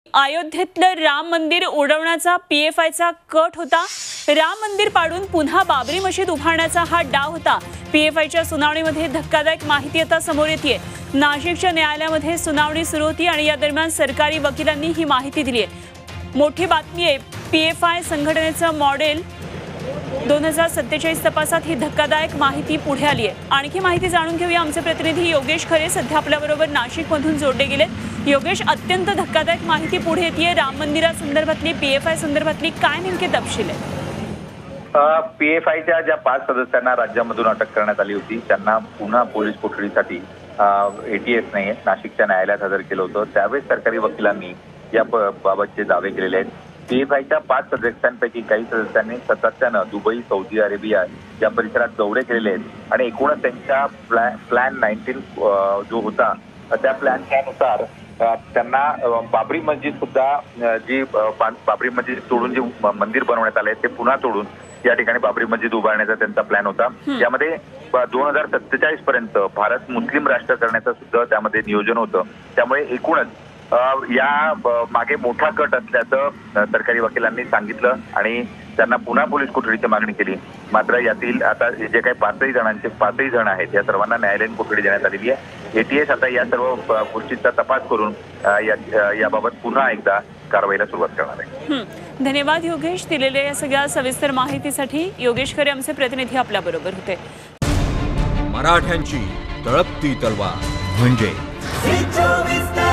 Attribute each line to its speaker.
Speaker 1: अयोध्येतलं राम मंदिर उडवण्याचा पीएफआयचा कट होता। राम मंदिर पाडून पुन्हा बाबरी मशीद उभारण्याचा हा डाव होता। पीएफआयच्या सुनावणीमध्ये धक्कादायक माहिती आता समोर येते। नाशिकच्या न्यायालयामध्ये सुनावणी सुरू होती आणि या दरम्यान सरकारी वकिलांनी ही माहिती दिली आहे। मोठी बातमी आहे, पीएफआय संघटनेचं मॉडेल 2047 तपासात ही धक्कादायक माहिती पुढे आली आहे। आणखी माहिती जाणून घेऊया। आमचे प्रतिनिधी योगेश खरे सध्या आपल्याबरोबर नाशिकमधून जोडले गेलेत। योगेश, अत्यंत धक्कादायक माहिती पुढे येते। राम मंदिरासंदर्भातली पीएफआय संदर्भातली काय नेमके तपशील आहे?
Speaker 2: पीएफआयच्या ज्या 5 सदस्यांना राज्यामधून अटक करण्यात आली होती त्यांना पुन्हा पोलीस कोठडीसाठी एटीएसने नाशिकच्या न्यायालयात हजर केलं होतं। त्यावेळेस सरकारी वकिलांनी या बाबतचे दावे केलेले आहेत। पीएफआयच्या 5 सदस्यांपैकी काही सदस्यांनी सातत्यानं दुबई, सौदी अरेबिया या परिसरात दौरे केलेले आहेत आणि एकूणच त्यांच्या प्लॅन 19 जो होता त्या प्लॅनच्या नुसार त्यांना बाबरी मस्जिद सुद्धा जी बाबरी मस्जिद तोडून जे मंदिर बनवण्यात आले ते पुन्हा तोडून या ठिकाणी बाबरी मस्जिद उभारण्याचा त्यांचा प्लॅन होता। यामध्ये 2047 पर्यंत भारत मुस्लिम राष्ट्र करण्याचं सुद्धा त्यामध्ये नियोजन होतं। त्यामुळे एकूणच या मागे मोठा कट असल्याचं सरकारी वकिलांनी सांगितलं आणि त्यांना पुन्हा पोलीस कोठडीची मागणी केली। मात्र यातील आता जे काही 5 जण आहेत या सर्वांना न्यायालयीन कोठडी देण्यात आलेली आहे। एटीएस आता या सर्व गोष्टींचा तपास करून याबाबत पुन्हा एकदा कारवाईला सुरुवात करणार आहे।
Speaker 1: धन्यवाद योगेश, दिलेल्या या सगळ्या सविस्तर माहितीसाठी। योगेश खरे आमचे प्रतिनिधी आपल्या बरोबर होते।
Speaker 3: मराठ्यांची तळपती तलवार म्हणजे